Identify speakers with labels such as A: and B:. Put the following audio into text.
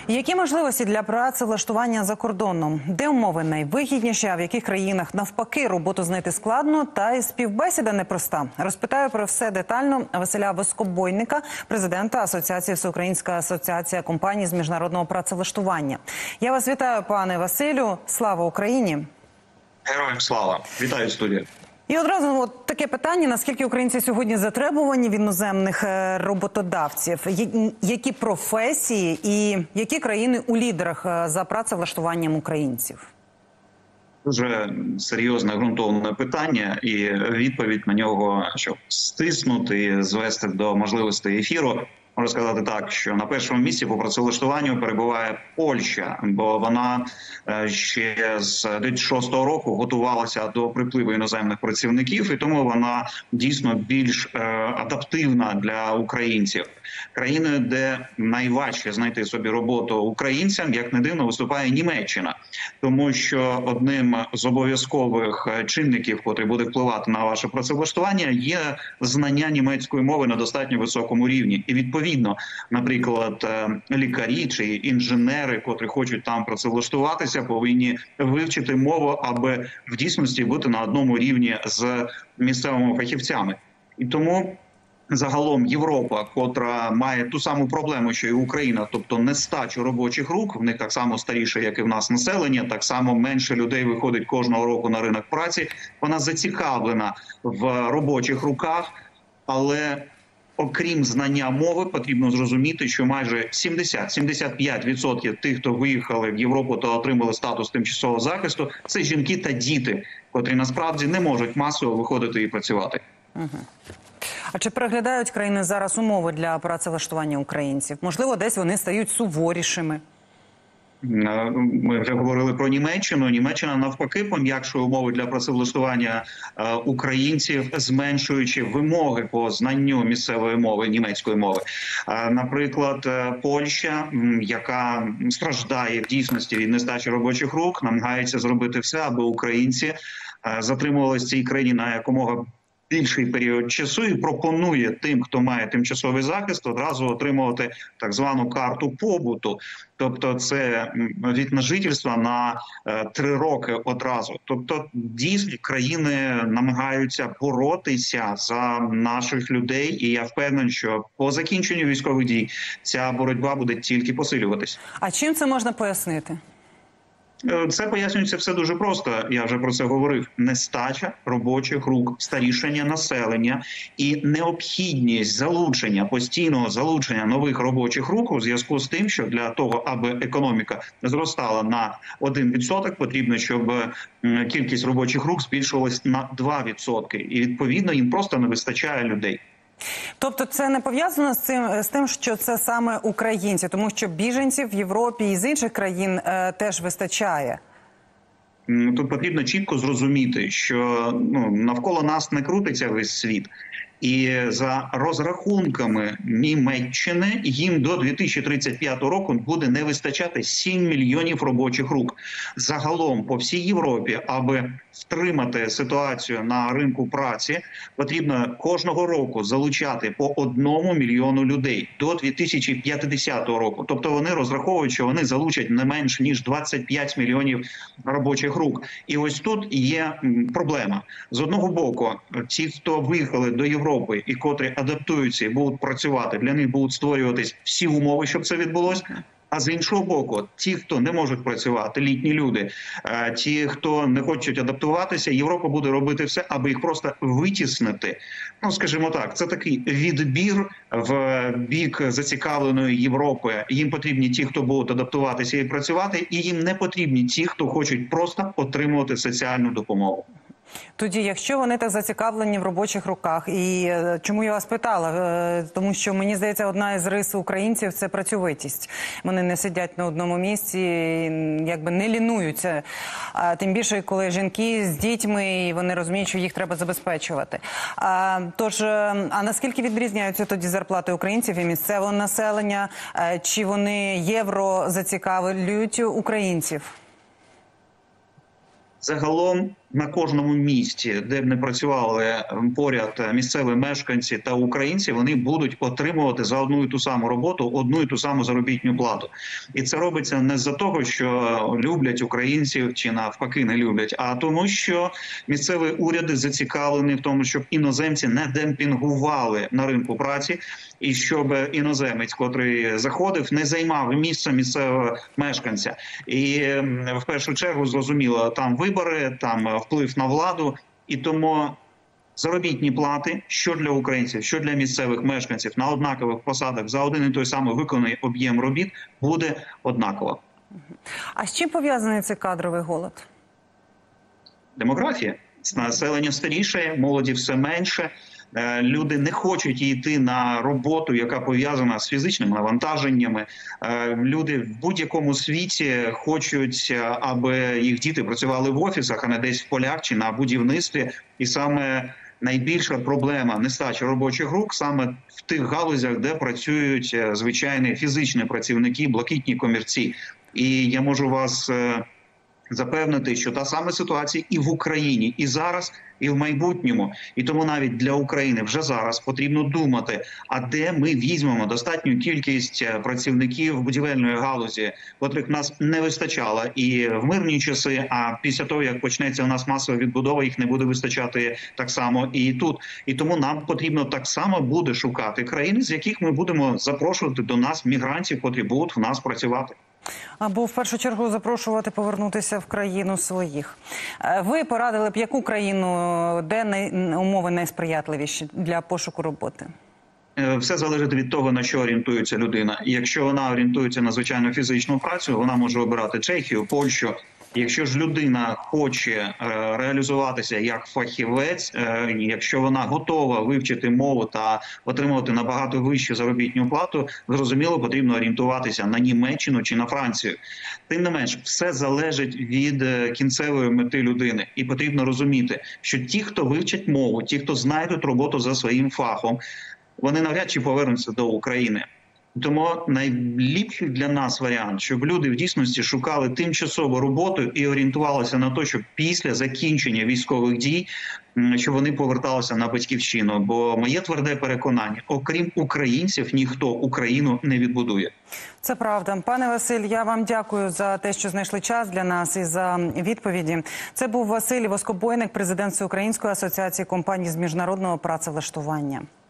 A: Які можливості для працевлаштування за кордоном? Де умови найвигідніші, а в яких країнах навпаки роботу знайти складно та й співбесіда непроста? Розпитаю про все детально Василя Воскобойника, президента Асоціації Всеукраїнська асоціація компаній з міжнародного працевлаштування. Я вас вітаю, пане Василю. Слава Україні!
B: Героям слава! Вітаю, студія!
A: І одразу таке питання, наскільки українці сьогодні затребувані в іноземних роботодавців? Які професії і які країни у лідерах за працевлаштуванням українців?
B: Дуже серйозне, ґрунтовне питання, і відповідь на нього, щоб стиснути і звести до можливостей ефіру, можу сказати так, що на першому місці по працевлаштуванню перебуває Польща, бо вона ще з 2006 року готувалася до припливу іноземних працівників, і тому вона дійсно більш адаптивна для українців. Країни, де найважче знайти собі роботу українцям, як не дивно, виступає Німеччина. Тому що одним з обов'язкових чинників, котрий буде впливати на ваше працевлаштування, є знання німецької мови на достатньо високому рівні. І відповідно, наприклад, лікарі чи інженери, котрі хочуть там працевлаштуватися, повинні вивчити мову, аби в дійсності бути на одному рівні з місцевими фахівцями. І тому загалом Європа, котра має ту саму проблему, що і Україна, тобто нестачу робочих рук, в них так само старіше, як і в нас населення, так само менше людей виходить кожного року на ринок праці, вона зацікавлена в робочих руках, але окрім знання мови, потрібно зрозуміти, що майже 70-75% тих, хто виїхали в Європу та отримали статус тимчасового захисту, це жінки та діти, котрі насправді не можуть масово виходити і працювати.
A: А чи переглядають країни зараз умови для працевлаштування українців? Можливо, десь вони стають суворішими?
B: Ми вже говорили про Німеччину. Німеччина навпаки пом'якшує умови для працевлаштування українців, зменшуючи вимоги по знанню місцевої мови, німецької мови. Наприклад, Польща, яка страждає в дійсності від нестачі робочих рук, намагається зробити все, аби українці затримувалися в цій країні на якомога більший період часу і пропонує тим, хто має тимчасовий захист, одразу отримувати так звану карту побуту. Тобто це від на жительства на 3 роки одразу. Тобто дійсно країни намагаються боротися за наших людей, і я впевнений, що по закінченню військових дій ця боротьба буде тільки посилюватись.
A: А чим це можна пояснити?
B: Це пояснюється все дуже просто, я вже про це говорив. Нестача робочих рук, старішання населення і необхідність залучення, постійного залучення нових робочих рук у зв'язку з тим, що для того, аби економіка зростала на 1%, потрібно, щоб кількість робочих рук збільшувалась на 2%. І відповідно їм просто не вистачає людей.
A: Тобто це не пов'язано з тим, що це саме українці, тому що біженців в Європі і з інших країн теж вистачає?
B: Тут потрібно чітко зрозуміти, що навколо нас не крутиться весь світ. І за розрахунками Німеччини їм до 2035 року буде не вистачати 7 мільйонів робочих рук. Загалом по всій Європі, аби втримати ситуацію на ринку праці, потрібно кожного року залучати по 1 мільйону людей до 2050 року. Тобто вони розраховують, що вони залучать не менш ніж 25 мільйонів робочих рук. І ось тут є проблема. З одного боку, ті, хто виїхали до Європи і котрі адаптуються і будуть працювати, для них будуть створюватись всі умови, щоб це відбулося. А з іншого боку, ті, хто не можуть працювати, літні люди, ті, хто не хочуть адаптуватися, Європа буде робити все, аби їх просто витіснити. Скажімо так, це такий відбір в бік зацікавленої Європи. Їм потрібні ті, хто будуть адаптуватися і працювати, і їм не потрібні ті, хто хочуть просто отримувати соціальну допомогу.
A: Тоді, якщо вони так зацікавлені в робочих руках, і чому я вас питала? Тому що, мені здається, одна із рис українців – це працьовитість. Вони не сидять на одному місці, якби не лінуються. Тим більше, коли жінки з дітьми, і вони розуміють, що їх треба забезпечувати. Тож, а наскільки відрізняються тоді зарплати українців і місцевого населення? Чи вони євро зацікавлюють українців?
B: Загалом на кожному місці, де б не працювали поряд місцеві мешканці та українці, вони будуть отримувати за одну і ту саму роботу одну і ту саму заробітну плату. І це робиться не з-за того, що люблять українців чи навпаки не люблять, а тому, що місцеві уряди зацікавлені в тому, щоб іноземці не демпінгували на ринку праці, і щоб іноземець, котрий заходив, не займав місце місцевого мешканця. І в першу чергу, зрозуміло, там вибори, там вплив на владу, і тому заробітні плати, що для українців, що для місцевих мешканців на однакових посадах за один і той самий виконаний об'єм робіт буде однаково.
A: А з чим пов'язаний цей кадровий голод?
B: Демографія. Населення старіше, молоді все менше. Люди не хочуть йти на роботу, яка пов'язана з фізичними навантаженнями. Люди в будь-якому світі хочуть, аби їх діти працювали в офісах, а не десь в полях чи на будівництві. І саме найбільша проблема нестача робочих рук саме в тих галузях, де працюють звичайні фізичні працівники, блакитні комірці. І я можу вас запевнити, що та сама ситуація і в Україні, і зараз, і в майбутньому. І тому навіть для України вже зараз потрібно думати, а де ми візьмемо достатню кількість працівників будівельної галузі, котрих нас не вистачало і в мирні часи, а після того, як почнеться у нас масова відбудова, їх не буде вистачати так само і тут. І тому нам потрібно так само буде шукати країни, з яких ми будемо запрошувати до нас мігрантів, котрі будуть в нас працювати.
A: Або в першу чергу запрошувати повернутися в країну своїх. Ви порадили б яку країну, де умови найсприятливіші для пошуку роботи?
B: Все залежить від того, на що орієнтується людина. Якщо вона орієнтується на звичайну фізичну працю, вона може обирати Чехію, Польщу. Якщо ж людина хоче реалізуватися як фахівець, якщо вона готова вивчити мову та отримувати набагато вищу заробітну плату, зрозуміло, потрібно орієнтуватися на Німеччину чи на Францію. Тим не менш, все залежить від кінцевої мети людини. І потрібно розуміти, що ті, хто вивчать мову, ті, хто знайдуть роботу за своїм фахом, вони навряд чи повернуться до України. Тому найліпший для нас варіант, щоб люди в дійсності шукали тимчасову роботу і орієнтувалися на те, щоб після закінчення військових дій, щоб вони поверталися на батьківщину. Бо моє тверде переконання, окрім українців, ніхто Україну не відбудує.
A: Це правда. Пане Василь, я вам дякую за те, що знайшли час для нас і за відповіді. Це був Василь Воскобойник, президент Всеукраїнської асоціації компаній з міжнародного працевлаштування.